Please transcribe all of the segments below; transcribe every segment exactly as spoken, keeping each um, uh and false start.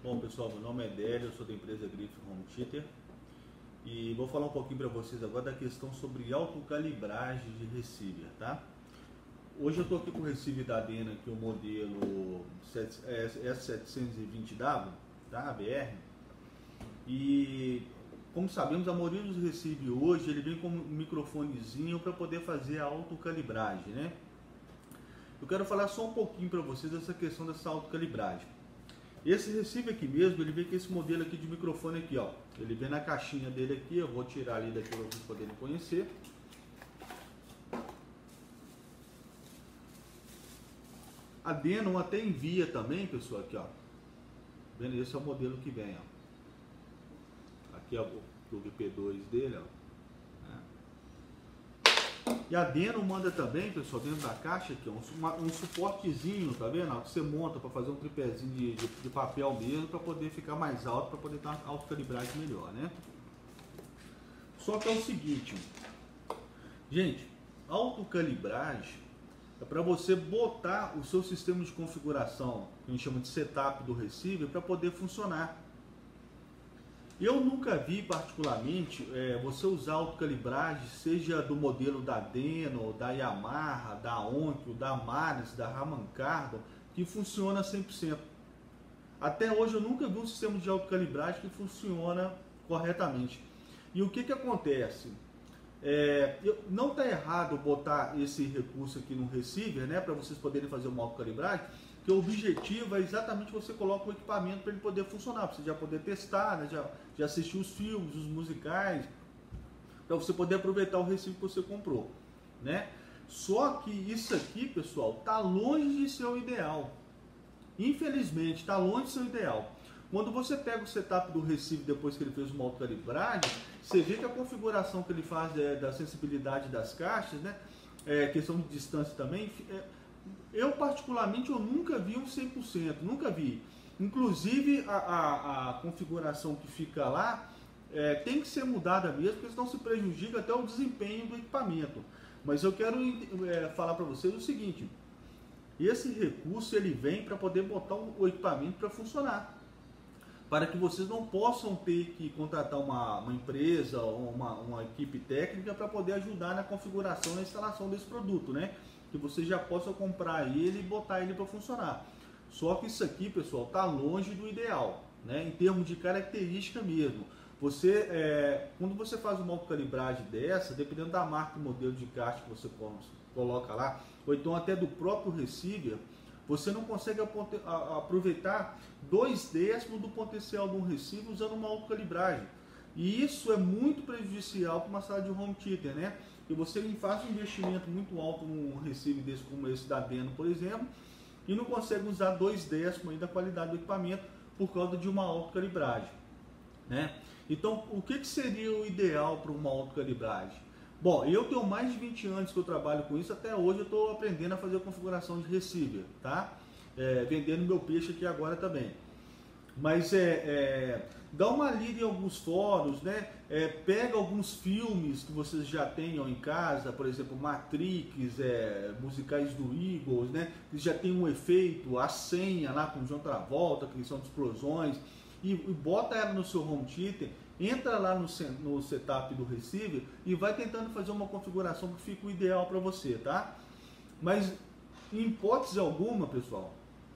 Bom pessoal, meu nome é Délio, eu sou da empresa Grife Home Theater e vou falar um pouquinho para vocês agora da questão sobre autocalibragem de receiver, tá? Hoje eu estou aqui com o receiver da Dena, que é o modelo S setecentos e vinte W, tá? A B R. E como sabemos, a maioria dos receivers hoje ele vem com um microfonezinho para poder fazer a autocalibragem, né? Eu quero falar só um pouquinho para vocês dessa questão dessa autocalibragem. Esse receiver aqui mesmo, ele vem com esse modelo aqui de microfone aqui, ó. Ele vem na caixinha dele aqui, eu vou tirar ali daqui para vocês poderem conhecer. A Denon até envia também, pessoal, aqui, ó. Vendo? Esse é o modelo que vem, ó. Aqui é o plug P dois dele, ó. E a Denon manda também, pessoal, dentro da caixa aqui, um, um suportezinho, tá vendo? Que você monta para fazer um tripézinho de, de, de papel mesmo, para poder ficar mais alto, para poder dar uma autocalibragem melhor, né? Só que é o seguinte, gente, autocalibragem é para você botar o seu sistema de configuração, que a gente chama de setup do receiver, para poder funcionar. Eu nunca vi particularmente é, você usar autocalibragem, seja do modelo da Denon, da Yamaha, da Onkyo, da Maris, da Harman Kardon, que funciona cem por cento. Até hoje eu nunca vi um sistema de autocalibragem que funciona corretamente. E o que que acontece? É, eu, não está errado botar esse recurso aqui no receiver, né, para vocês poderem fazer uma autocalibragem, que o objetivo é exatamente você colocar o equipamento para ele poder funcionar, para você já poder testar, né, já, já assistir os filmes, os musicais, para você poder aproveitar o receiver que você comprou, né? Só que isso aqui, pessoal, tá longe de ser o ideal. Infelizmente, está longe de ser o ideal. Quando você pega o setup do receiver depois que ele fez uma autocalibragem, você vê que a configuração que ele faz é, da sensibilidade das caixas, né, é, questão de distância também, é, eu particularmente eu nunca vi um cem por cento, nunca vi. Inclusive a, a, a configuração que fica lá é, tem que ser mudada mesmo, porque senão se prejudica até o desempenho do equipamento. Mas eu quero é, falar para vocês o seguinte, esse recurso ele vem para poder botar o equipamento para funcionar, para que vocês não possam ter que contratar uma, uma empresa ou uma, uma equipe técnica para poder ajudar na configuração e na instalação desse produto, né? Que você já possa comprar ele e botar ele para funcionar. Só que isso aqui, pessoal, está longe do ideal, né? Em termos de característica mesmo. Você, é, quando você faz uma autocalibragem dessa, dependendo da marca e modelo de caixa que você coloca lá, ou então até do próprio receiver, você não consegue aproveitar dois décimos do potencial de um receiver usando uma autocalibragem. E isso é muito prejudicial para uma sala de home theater, né? Que você faz um investimento muito alto num receiver desse como esse da Denon, por exemplo, e não consegue usar dois décimos aí da qualidade do equipamento por causa de uma autocalibragem, né? Então, o que, que seria o ideal para uma autocalibragem? Bom, eu tenho mais de vinte anos que eu trabalho com isso, até hoje eu estou aprendendo a fazer a configuração de receiver, tá? É, vendendo meu peixe aqui agora também. Mas é, é, dá uma lida em alguns fóruns, né? É, pega alguns filmes que vocês já tenham em casa, por exemplo, Matrix, é, musicais do Eagles, né? Que já tem um efeito, a senha lá com o John Travolta, que são de explosões, e, e bota ela no seu home theater, entra lá no, no setup do receiver e vai tentando fazer uma configuração que fica o ideal para você, tá? Mas em hipótese alguma, pessoal,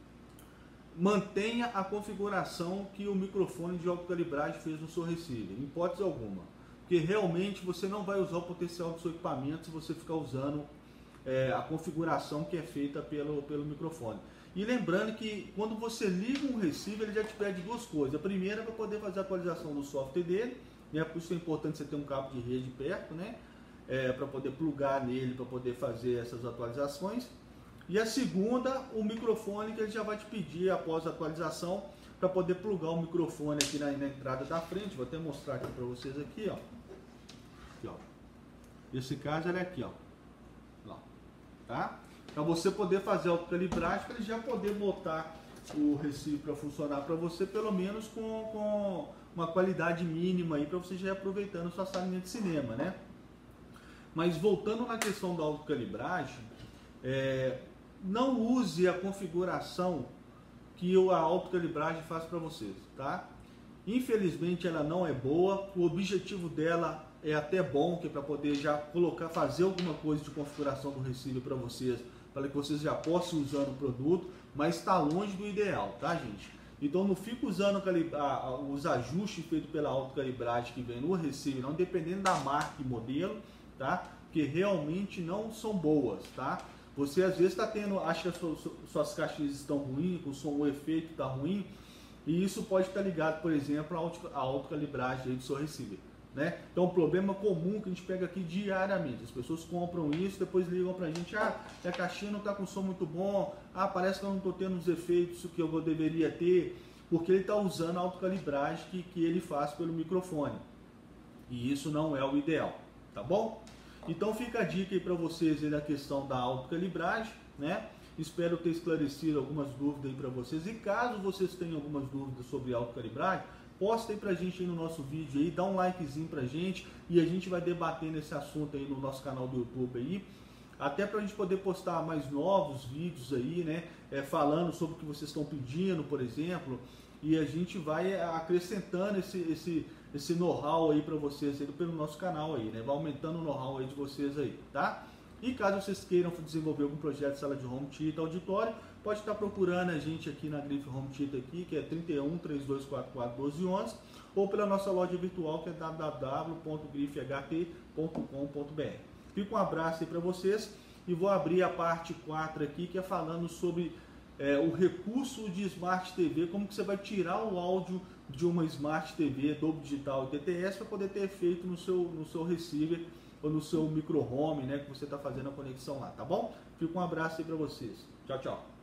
mantenha a configuração que o microfone de autocalibragem fez no seu receiver, em hipótese alguma, porque realmente você não vai usar o potencial do seu equipamento se você ficar usando é, a configuração que é feita pelo, pelo microfone. E lembrando que quando você liga um receiver, ele já te pede duas coisas. A primeira é para poder fazer a atualização do software dele, né? Por isso é importante você ter um cabo de rede perto, né? É, para poder plugar nele, para poder fazer essas atualizações. E a segunda, o microfone que ele já vai te pedir após a atualização, para poder plugar o microfone aqui na, na entrada da frente. Vou até mostrar aqui para vocês aqui, ó. Aqui, ó. Esse caso ele é aqui, ó. Lá, tá? Para você poder fazer a autocalibragem, para ele já poder botar o receiver para funcionar para você, pelo menos com, com uma qualidade mínima aí, para você já ir aproveitando sua salinha de cinema, né? Mas voltando na questão da autocalibragem, é, não use a configuração que a autocalibragem faz para vocês, tá? Infelizmente ela não é boa, o objetivo dela é até bom, que é para poder já colocar, fazer alguma coisa de configuração do receiver para vocês, para que vocês já possam ir usando o produto, mas está longe do ideal, tá, gente? Então não fica usando os ajustes feitos pela autocalibragem que vem no receiver, não, dependendo da marca e modelo, tá? Porque realmente não são boas, tá? Você às vezes está tendo, acha que as suas, suas caixinhas estão ruins, o som, o efeito está ruim, e isso pode estar ligado, por exemplo, à autocalibragem do seu receiver, né? Então, um problema comum que a gente pega aqui diariamente, as pessoas compram isso, depois ligam pra gente, ah, a caixinha não está com som muito bom, ah, parece que eu não estou tendo os efeitos que eu deveria ter, porque ele está usando a autocalibragem que, que ele faz pelo microfone, e isso não é o ideal, tá bom? Então fica a dica aí para vocês aí da questão da autocalibragem, né? Espero ter esclarecido algumas dúvidas aí para vocês, e caso vocês tenham algumas dúvidas sobre autocalibragem, posta aí pra gente aí no nosso vídeo aí, dá um likezinho pra gente e a gente vai debater nesse assunto aí no nosso canal do YouTube aí, até pra gente poder postar mais novos vídeos aí, né, é, falando sobre o que vocês estão pedindo, por exemplo, e a gente vai acrescentando esse, esse, esse know-how aí pra vocês aí, pelo nosso canal aí, né, vai aumentando o know-how aí de vocês aí, tá? E caso vocês queiram desenvolver algum projeto de sala de home theater, auditório, pode estar procurando a gente aqui na Grife Home Theater aqui, que é trinta e um, trinta e dois, quarenta e quatro, doze, onze, ou pela nossa loja virtual, que é w w w ponto grife h t ponto com ponto b r. Fica um abraço aí para vocês e vou abrir a parte quatro aqui, que é falando sobre é, o recurso de Smart T V, como que você vai tirar o áudio de uma Smart T V, Dolby Digital e D T S, para poder ter efeito no seu, no seu receiver ou no seu micro home, né, que você está fazendo a conexão lá, tá bom? Fica um abraço aí para vocês. Tchau, tchau.